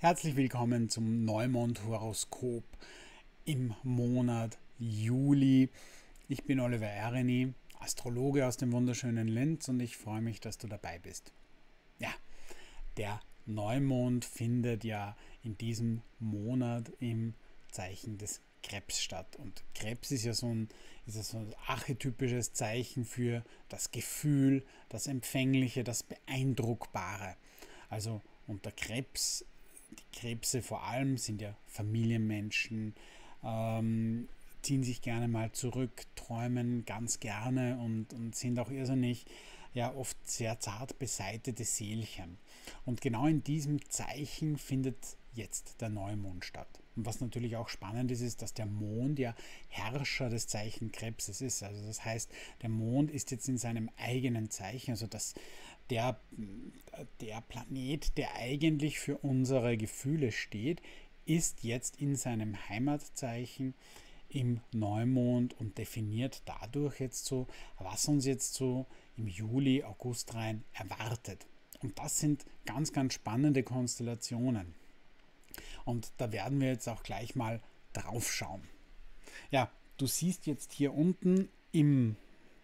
Herzlich willkommen zum Neumond-Horoskop im Monat Juli. Ich bin Oliver Ereni, Astrologe aus dem wunderschönen Linz und ich freue mich, dass du dabei bist. Ja, der Neumond findet ja in diesem Monat im Zeichen des Krebs statt. Und Krebs ist ja so ein archetypisches Zeichen für das Gefühl, das Empfängliche, das Beeindruckbare. Also unter Krebs, die Krebse vor allem sind ja Familienmenschen, ziehen sich gerne mal zurück, träumen ganz gerne und sind auch irrsinnig, ja oft sehr zart beseitete Seelchen. Und genau in diesem Zeichen findet jetzt der Neumond statt. Und was natürlich auch spannend ist, ist, dass der Mond ja Herrscher des Zeichen Krebses ist. Also das heißt, der Mond ist jetzt in seinem eigenen Zeichen, also der Planet, der eigentlich für unsere Gefühle steht, ist jetzt in seinem Heimatzeichen im Neumond und definiert dadurch jetzt so, was uns jetzt so im Juli, August rein erwartet. Und das sind ganz, ganz spannende Konstellationen. Und da werden wir jetzt auch gleich mal drauf schauen. Ja, du siehst jetzt hier unten im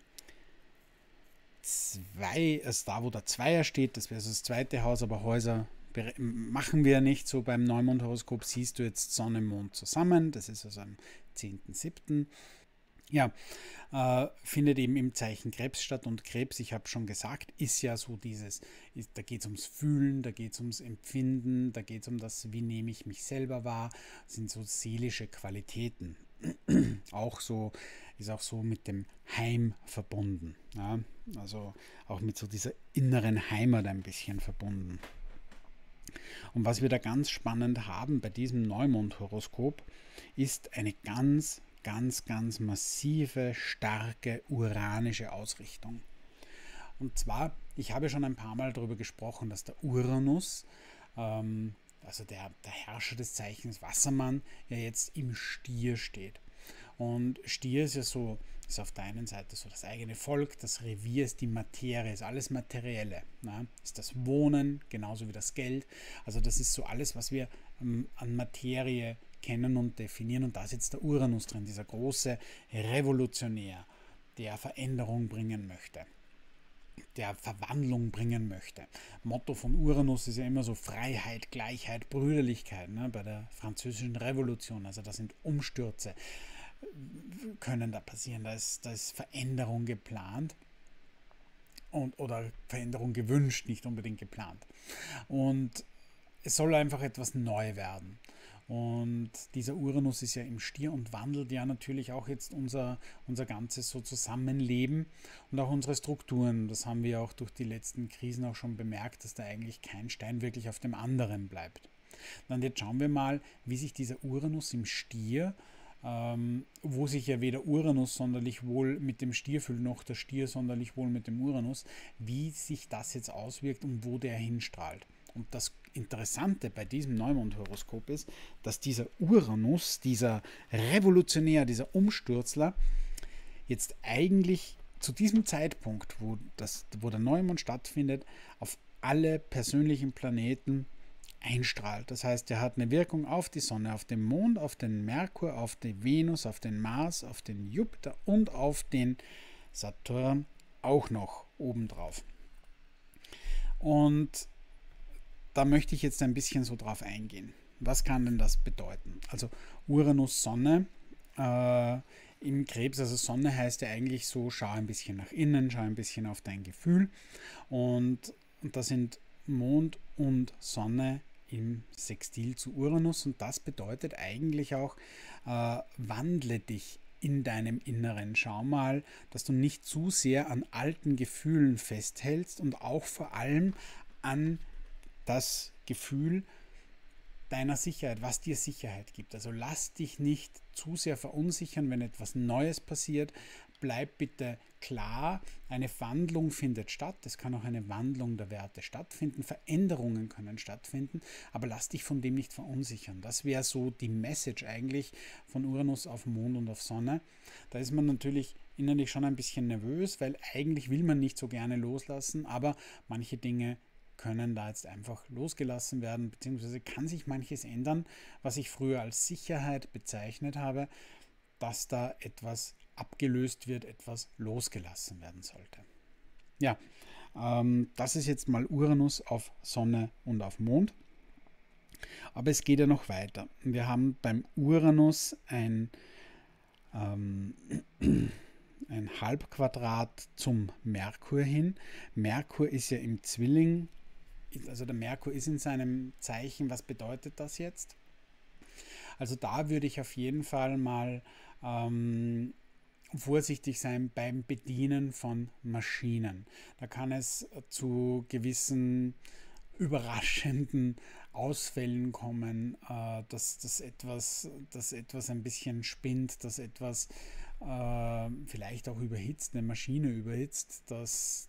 da wo der Zweier steht, das wäre so das zweite Haus, aber Häuser machen wir nicht so. Beim Neumondhoroskop siehst du jetzt Sonne, Mond zusammen, das ist also am 10.07. Ja, findet eben im Zeichen Krebs statt und Krebs, ich habe schon gesagt, ist ja so da geht es ums Fühlen, da geht es ums Empfinden, da geht es um das, wie nehme ich mich selber wahr, das sind so seelische Qualitäten. Ist auch so mit dem Heim verbunden, ja? Also auch mit so dieser inneren Heimat ein bisschen verbunden. Und was wir da ganz spannend haben bei diesem Neumond-Horoskop, ist eine ganz, ganz, ganz massive, starke uranische Ausrichtung. Und zwar, ich habe schon ein paar Mal darüber gesprochen, dass der Uranus, also der Herrscher des Zeichens Wassermann, ja jetzt im Stier steht. Und Stier ist ja so, ist auf der einen Seite so das eigene Volk, das Revier ist die Materie, ist alles Materielle. Ne? Ist das Wohnen, genauso wie das Geld. Also das ist so alles, was wir an Materie kennen und definieren. Und da ist jetzt der Uranus drin, dieser große Revolutionär, der Veränderung bringen möchte, der Verwandlung bringen möchte. Motto von Uranus ist ja immer so Freiheit, Gleichheit, Brüderlichkeit, ne? Bei der französischen Revolution, also das sind Umstürze, können da passieren, da ist Veränderung geplant oder Veränderung gewünscht, nicht unbedingt geplant. Und es soll einfach etwas neu werden. Und dieser Uranus ist ja im Stier und wandelt ja natürlich auch jetzt unser ganzes so Zusammenleben und auch unsere Strukturen. Das haben wir auch durch die letzten Krisen auch schon bemerkt, dass da eigentlich kein Stein wirklich auf dem anderen bleibt. Dann jetzt schauen wir mal, wie sich dieser Uranus im Stier, wo sich ja weder Uranus sonderlich wohl mit dem Stier fühlt, noch der Stier sonderlich wohl mit dem Uranus, wie sich das jetzt auswirkt und wo der hinstrahlt. Und das Interessante bei diesem Neumond-Horoskop ist, dass dieser Uranus, dieser Revolutionär, dieser Umstürzler, jetzt eigentlich zu diesem Zeitpunkt, wo der Neumond stattfindet, auf alle persönlichen Planeten einstrahlt. Das heißt, er hat eine Wirkung auf die Sonne, auf den Mond, auf den Merkur, auf die Venus, auf den Mars, auf den Jupiter und auf den Saturn auch noch obendrauf. Und da möchte ich jetzt ein bisschen so drauf eingehen. Was kann denn das bedeuten? Also Uranus, Sonne im Krebs, also Sonne heißt ja eigentlich so, schau ein bisschen nach innen, schau ein bisschen auf dein Gefühl. Und da sind Mond und Sonne im Sextil zu Uranus und das bedeutet eigentlich auch, wandle dich in deinem Inneren. Schau mal, dass du nicht zu sehr an alten Gefühlen festhältst und auch vor allem an das Gefühl deiner Sicherheit, was dir Sicherheit gibt. Also lass dich nicht zu sehr verunsichern, wenn etwas Neues passiert. Bleib bitte klar, eine Wandlung findet statt. Es kann auch eine Wandlung der Werte stattfinden. Veränderungen können stattfinden, aber lass dich von dem nicht verunsichern. Das wäre so die Message eigentlich von Uranus auf Mond und auf Sonne. Da ist man natürlich innerlich schon ein bisschen nervös, weil eigentlich will man nicht so gerne loslassen, aber manche Dinge können da jetzt einfach losgelassen werden, beziehungsweise kann sich manches ändern, was ich früher als Sicherheit bezeichnet habe, dass da etwas abgelöst wird, etwas losgelassen werden sollte. Ja, das ist jetzt mal Uranus auf Sonne und auf Mond. Aber es geht ja noch weiter. Wir haben beim Uranus ein Halbquadrat zum Merkur hin. Merkur ist ja im Zwilling, also der Merkur ist in seinem Zeichen. Was bedeutet das jetzt? Also da würde ich auf jeden Fall mal vorsichtig sein beim Bedienen von Maschinen. Da kann es zu gewissen überraschenden Ausfällen kommen, dass etwas ein bisschen spinnt, dass etwas vielleicht auch überhitzt, eine Maschine überhitzt, dass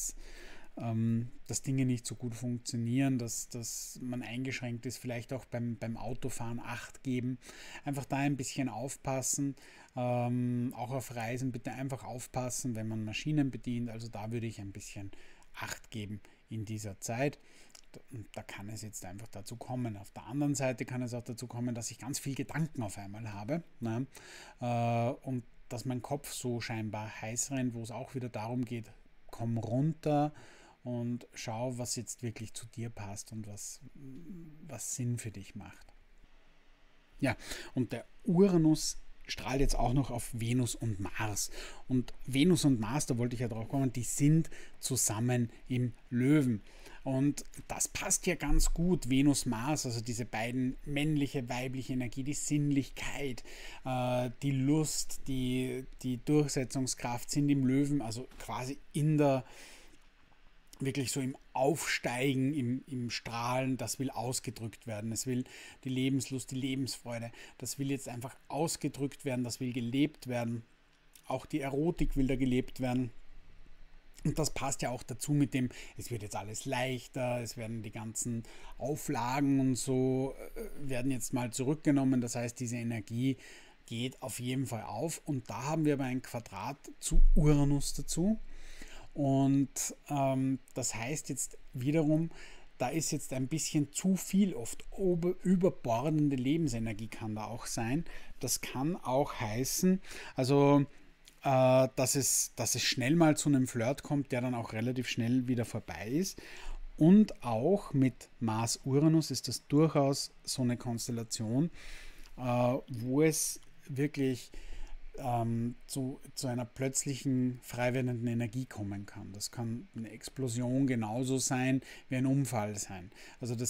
Dinge nicht so gut funktionieren, dass man eingeschränkt ist, vielleicht auch beim Autofahren Acht geben. Einfach da ein bisschen aufpassen, auch auf Reisen bitte einfach aufpassen, wenn man Maschinen bedient. Also da würde ich ein bisschen Acht geben in dieser Zeit. Da kann es jetzt einfach dazu kommen. Auf der anderen Seite kann es auch dazu kommen, dass ich ganz viel Gedanken auf einmal habe, ne? Und dass mein Kopf so scheinbar heiß rennt, wo es auch wieder darum geht, komm runter und schau, was jetzt wirklich zu dir passt und was Sinn für dich macht. Ja, und der Uranus strahlt jetzt auch noch auf Venus und Mars. Und Venus und Mars, da wollte ich ja drauf kommen, die sind zusammen im Löwen. Und das passt ja ganz gut, Venus, Mars, also diese beiden männliche, weibliche Energie, die Sinnlichkeit, die Lust, die Durchsetzungskraft sind im Löwen, also quasi wirklich so im Aufsteigen, im Strahlen, das will ausgedrückt werden. Es will die Lebenslust, die Lebensfreude, das will jetzt einfach ausgedrückt werden, das will gelebt werden. Auch die Erotik will da gelebt werden. Und das passt ja auch dazu mit dem, es wird jetzt alles leichter, es werden die ganzen Auflagen und so werden jetzt mal zurückgenommen. Das heißt, diese Energie geht auf jeden Fall auf. Und da haben wir aber ein Quadrat zu Uranus dazu. Und das heißt jetzt wiederum, da ist jetzt ein bisschen zu viel, oft überbordende Lebensenergie kann da auch sein. Das kann auch heißen, also dass es schnell mal zu einem Flirt kommt, der dann auch relativ schnell wieder vorbei ist. Und auch mit Mars-Uranus ist das durchaus so eine Konstellation, wo es wirklich zu einer plötzlichen frei werdenden Energie kommen kann. Das kann eine Explosion genauso sein wie ein Unfall sein. Also das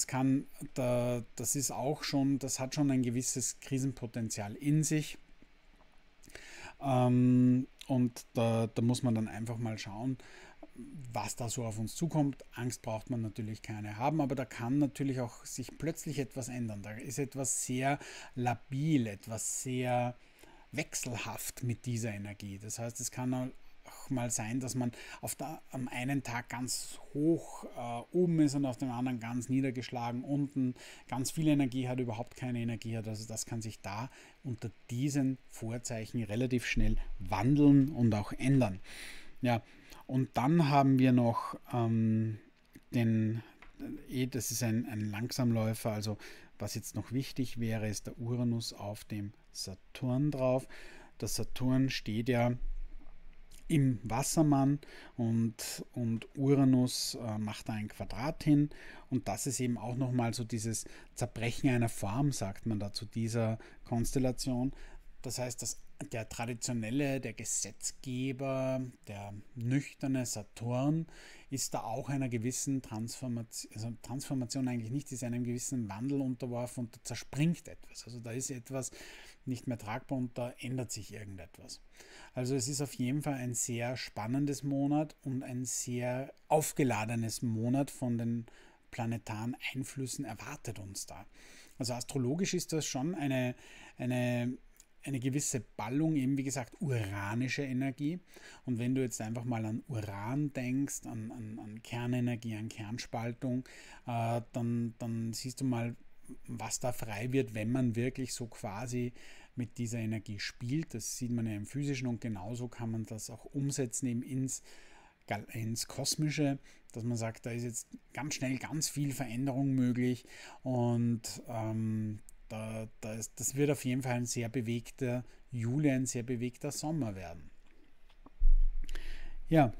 hat schon ein gewisses Krisenpotenzial in sich. Und da muss man dann einfach mal schauen, was da so auf uns zukommt. Angst braucht man natürlich keine haben, aber da kann natürlich auch sich plötzlich etwas ändern. Da ist etwas sehr labil, etwas sehr wechselhaft mit dieser Energie. Das heißt, es kann auch mal sein, dass man am einen Tag ganz hoch oben ist und auf dem anderen ganz niedergeschlagen unten, ganz viel Energie hat, überhaupt keine Energie hat. Also das kann sich da unter diesen Vorzeichen relativ schnell wandeln und auch ändern. Ja, und dann haben wir noch das ist ein Langsamläufer, also was jetzt noch wichtig wäre, ist der Uranus auf dem Saturn drauf. Der Saturn steht ja im Wassermann und Uranus macht da ein Quadrat hin und das ist eben auch nochmal so dieses Zerbrechen einer Form, sagt man da zu dieser Konstellation. Das heißt, dass der traditionelle, der Gesetzgeber, der nüchterne Saturn ist da auch einer gewissen Transformation, also Transformation eigentlich nicht, ist einem gewissen Wandel unterworfen und da zerspringt etwas. Also da ist etwas nicht mehr tragbar und da ändert sich irgendetwas. Also es ist auf jeden Fall ein sehr spannendes Monat und ein sehr aufgeladenes Monat von den planetaren Einflüssen erwartet uns da. Also astrologisch ist das schon eine gewisse Ballung, eben wie gesagt, uranische Energie. Und wenn du jetzt einfach mal an Uran denkst, an Kernenergie, an Kernspaltung, dann siehst du mal, was da frei wird, wenn man wirklich so quasi mit dieser Energie spielt. Das sieht man ja im Physischen und genauso kann man das auch umsetzen eben ins ins Kosmische, dass man sagt, da ist jetzt ganz schnell ganz viel Veränderung möglich und das wird auf jeden Fall ein sehr bewegter Juli, ein sehr bewegter Sommer werden. Ja,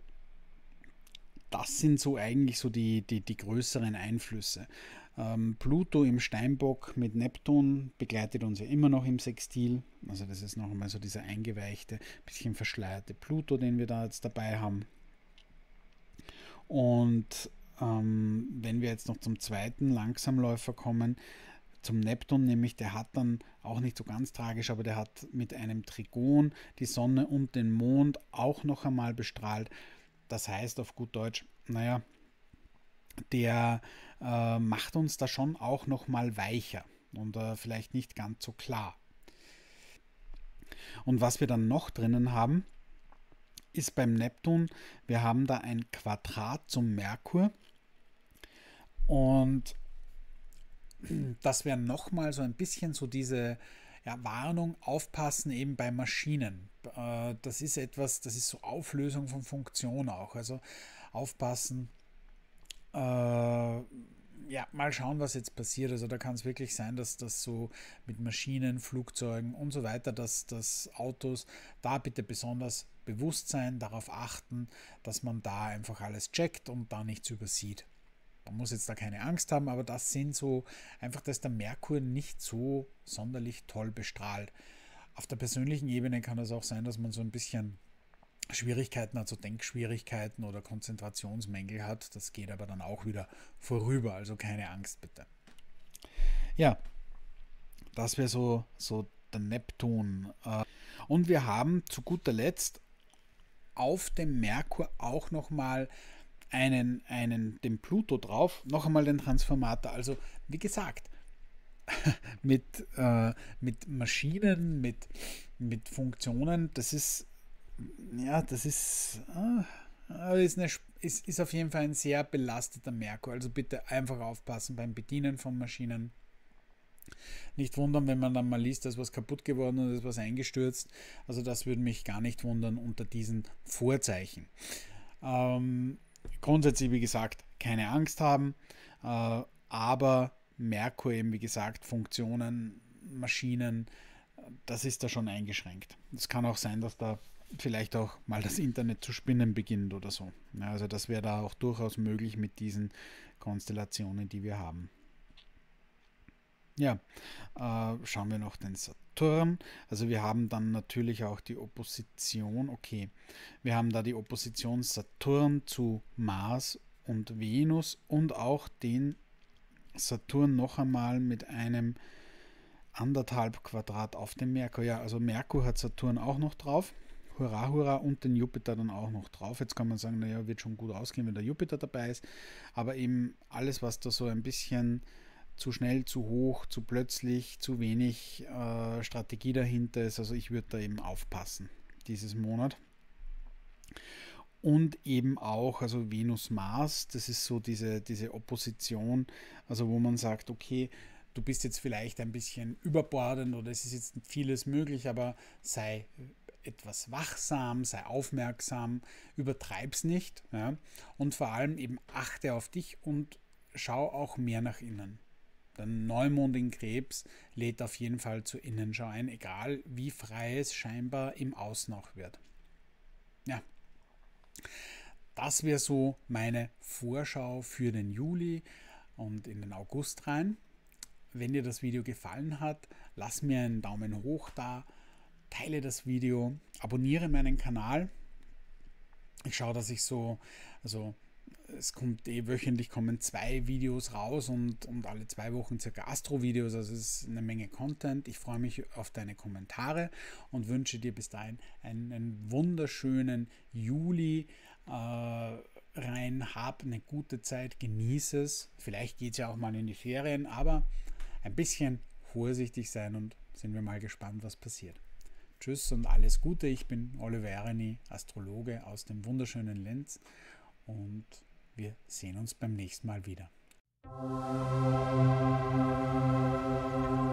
das sind so eigentlich so die größeren Einflüsse. Pluto im Steinbock mit Neptun begleitet uns ja immer noch im Sextil. Also das ist noch einmal so dieser eingeweichte, bisschen verschleierte Pluto, den wir da jetzt dabei haben. Und wenn wir jetzt noch zum zweiten Langsamläufer kommen, zum Neptun, nämlich der hat dann auch nicht so ganz tragisch, aber der hat mit einem Trigon die Sonne und den Mond auch noch einmal bestrahlt. Das heißt auf gut Deutsch, naja, der macht uns da schon auch noch mal weicher und vielleicht nicht ganz so klar. Und was wir dann noch drinnen haben, ist beim Neptun, wir haben da ein Quadrat zum Merkur und das wäre nochmal so ein bisschen so diese Warnung, aufpassen eben bei Maschinen. Das ist etwas, das ist so Auflösung von Funktion auch. Also aufpassen, mal schauen, was jetzt passiert. Also da kann es wirklich sein, dass das so mit Maschinen, Flugzeugen und so weiter, dass Autos da bitte besonders bewusst sein, darauf achten, dass man da einfach alles checkt und da nichts übersieht. Man muss jetzt da keine Angst haben, aber das sind so einfach, dass der Merkur nicht so sonderlich toll bestrahlt. Auf der persönlichen Ebene kann es auch sein, dass man so ein bisschen Schwierigkeiten, also Denkschwierigkeiten oder Konzentrationsmängel hat. Das geht aber dann auch wieder vorüber, also keine Angst bitte. Ja, das wäre so der Neptun. Und wir haben zu guter Letzt auf dem Merkur auch nochmal den Pluto drauf, noch einmal den Transformator. Also wie gesagt, mit Maschinen, mit Funktionen, das ist ist auf jeden Fall ein sehr belasteter Merkur. Also bitte einfach aufpassen beim Bedienen von Maschinen. Nicht wundern, wenn man dann mal liest, da ist was kaputt geworden oder ist was eingestürzt. Also das würde mich gar nicht wundern unter diesen Vorzeichen. Grundsätzlich, wie gesagt, keine Angst haben, aber Merkur eben, wie gesagt, Funktionen, Maschinen, das ist da schon eingeschränkt. Es kann auch sein, dass da vielleicht auch mal das Internet zu spinnen beginnt oder so. Ja, also das wäre da auch durchaus möglich mit diesen Konstellationen, die wir haben. Ja, schauen wir noch den Saturn. Also wir haben dann natürlich auch die Opposition. Okay, wir haben da die Opposition Saturn zu Mars und Venus und auch den Saturn noch einmal mit einem 1,5 Quadrat auf dem Merkur. Ja, also Merkur hat Saturn auch noch drauf. Hurra, hurra, und den Jupiter dann auch noch drauf. Jetzt kann man sagen, naja, wird schon gut ausgehen, wenn der Jupiter dabei ist. Aber eben alles, was da so ein bisschen zu schnell, zu hoch, zu plötzlich, zu wenig Strategie dahinter ist. Also ich würde da eben aufpassen dieses Monat. Und eben auch, also Venus-Mars, das ist so diese Opposition, also wo man sagt, okay, du bist jetzt vielleicht ein bisschen überbordend oder es ist jetzt vieles möglich, aber sei etwas wachsam, sei aufmerksam, übertreib's nicht, ja? Und vor allem eben achte auf dich und schau auch mehr nach innen. Der Neumond in Krebs lädt auf jeden Fall zur Innenschau ein, egal wie frei es scheinbar im Außen auch wird. Ja, das wäre so meine Vorschau für den Juli und in den August rein. Wenn dir das Video gefallen hat, lass mir einen Daumen hoch da, teile das Video, abonniere meinen Kanal. Ich schaue, dass ich es kommt wöchentlich kommen 2 Videos raus und alle 2 Wochen circa Astro-Videos, also es ist eine Menge Content. Ich freue mich auf deine Kommentare und wünsche dir bis dahin einen wunderschönen Juli rein. Hab eine gute Zeit, genieße es. Vielleicht geht es ja auch mal in die Ferien, aber ein bisschen vorsichtig sein und sind wir mal gespannt, was passiert. Tschüss und alles Gute. Ich bin Oliver Ereni, Astrologe aus dem wunderschönen Linz und wir sehen uns beim nächsten Mal wieder.